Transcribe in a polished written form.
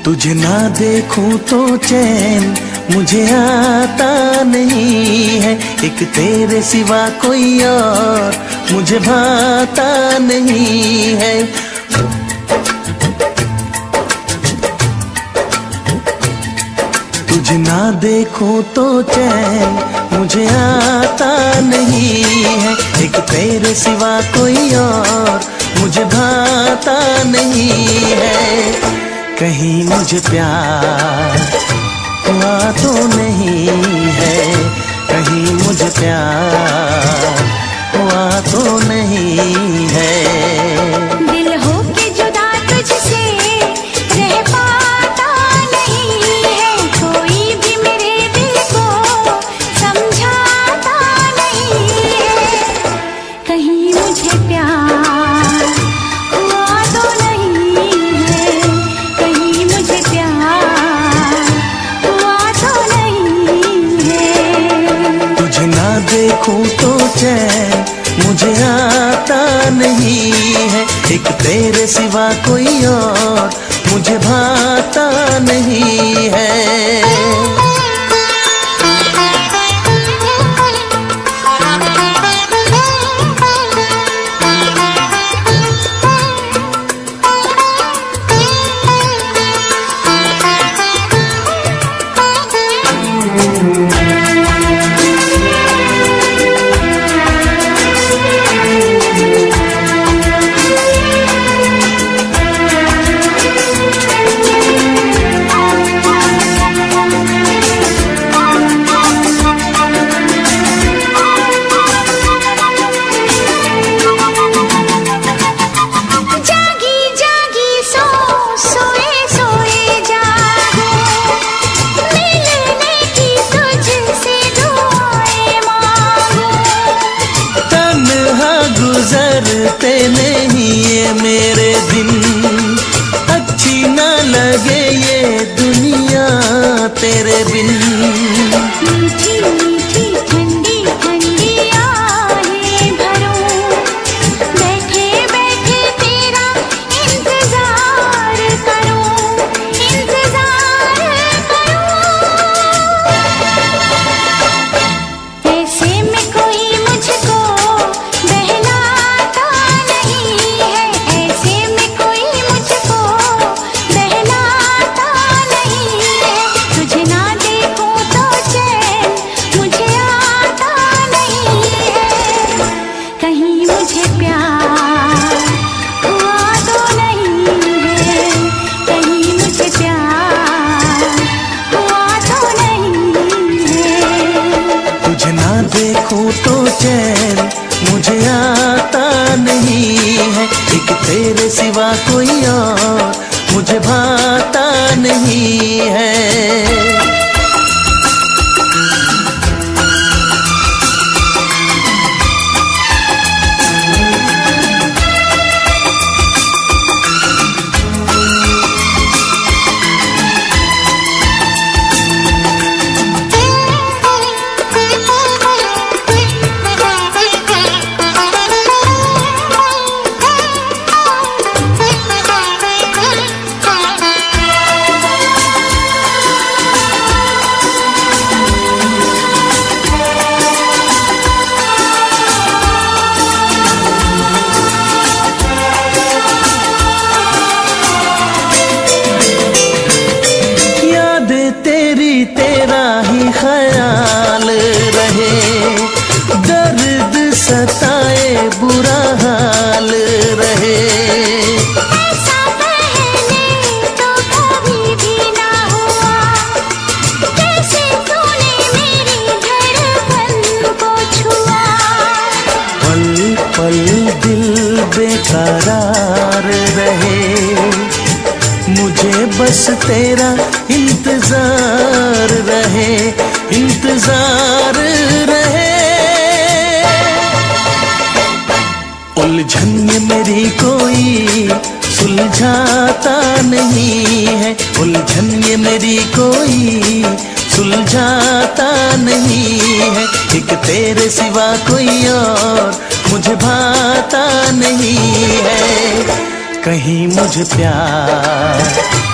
तुझे ना देखूं तो चैन मुझे आता नहीं है, एक तेरे सिवा कोई और मुझे भाता नहीं है। तुझे ना देखूं तो चैन मुझे आता नहीं है, एक तेरे सिवा कोई और मुझे भाता नहीं है। कहीं मुझे प्यार हुआ तो नहीं है, कहीं मुझे प्यार हुआ तो नहीं है। दिल हो के जुदा तुझसे रह पाता नहीं है, कोई भी मेरे दिल को समझाता नहीं है। कहीं मुझे प्यार हुआ तो नहीं है, कहीं मुझे प्यार हुआ तो नहीं है। तुझे ना देखूं तो चैन मुझे आता नहीं है, एक तेरे सिवा कोई और मुझे भाता नहीं है। गुजरते नहीं ये मेरे दिन, अच्छी ना लगे ये दुनिया तेरे बिन। मीठी मीठी ठंडी ठंडी आहें भरूं, बैठे बैठे तेरा इंतजार करूं, इंतजार करूं। ऐसे में कोई मुझको बहलाता नहीं है, ऐसे में कोई मुझको बहलाता नहीं है। तुझे ना देखूं तो चैन मुझे आता नहीं है, कहीं मुझे प्यार हुआ तो नहीं है, कहीं मुझे प्यार हुआ तो नहीं है। तुझे ना देखूं तो चैन मुझे आता नहीं है, एक तेरे सिवा कोई और मुझे भाता नहीं है। तेरा ही ख्याल रहे, दर्द सताए बुरा हाल रहे। ऐसा पहले तो कभी भी ना हुआ, कैसे तूने मेरी धड़कन को छुआ। पल पल दिल बेकरार रहे, मुझे बस तेरा इंतजार रहे, इंतजार रहे। उलझन ये मेरी कोई सुलझाता नहीं है, उलझन ये मेरी कोई सुलझाता नहीं है, एक तेरे सिवा कोई और मुझे भाता नहीं है। कहीं मुझे प्यार